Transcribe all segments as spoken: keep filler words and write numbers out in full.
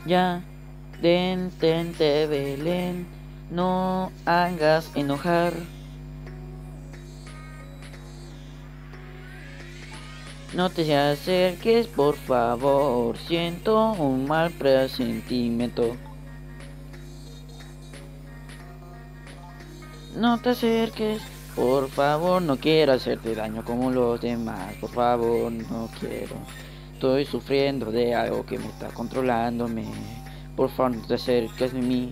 Ya, detente, Belén, no hagas enojar. No te acerques, por favor, siento un mal presentimiento. No te acerques, por favor, no quiero hacerte daño como los demás, por favor, no quiero. Estoy sufriendo de algo que me está controlándome. Por favor, no te acerques de mí.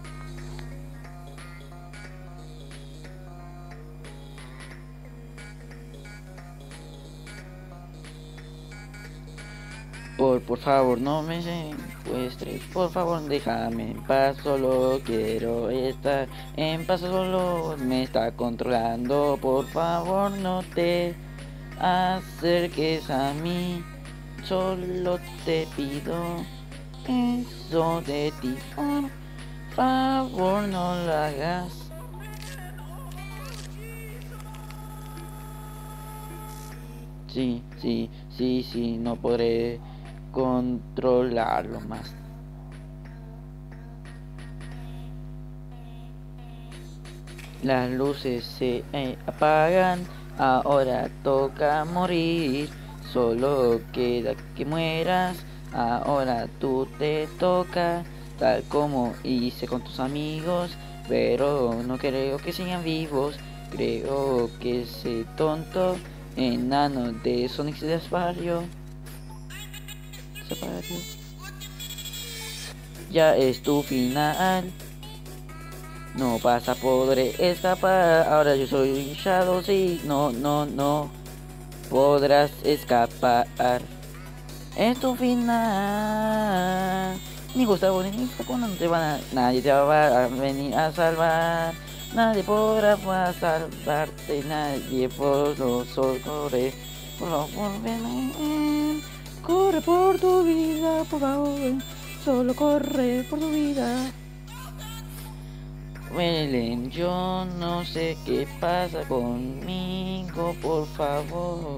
Por, por favor, no me secuestres, por favor, déjame en paz, solo quiero estar en paz, solo me está controlando, por favor, no te acerques a mí, solo te pido eso de ti, por favor, no lo hagas. Sí, sí, sí, sí, no podré controlarlo más. Las luces se eh, apagan, ahora toca morir. Solo queda que mueras, ahora tú te toca, tal como hice con tus amigos. Pero no creo que sigan vivos, creo que ese tonto enano de Sonic se desvarió. Ya es tu final. No vas a poder escapar. Ahora yo soy Shadow, sí. No, no, no podrás escapar. Es tu final. Ni Gustavo ni Gustavo no te van a. Nadie te va a venir a salvar. Nadie podrá salvarte. Nadie podrá socorrer. Por favor, ven. Corre por tu vida, por favor. Solo corre por tu vida. Belén, yo no sé qué pasa conmigo, por favor.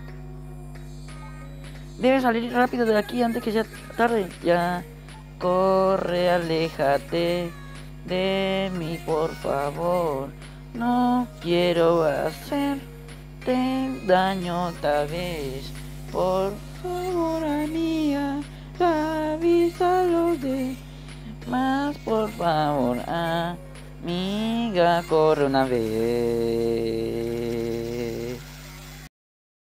Debes salir rápido de aquí antes que sea tarde. Ya, corre, aléjate de mí, por favor. No quiero hacerte daño otra vez. Por favor, amiga, avisa a los demás, por favor, ah. Amiga, corre una vez.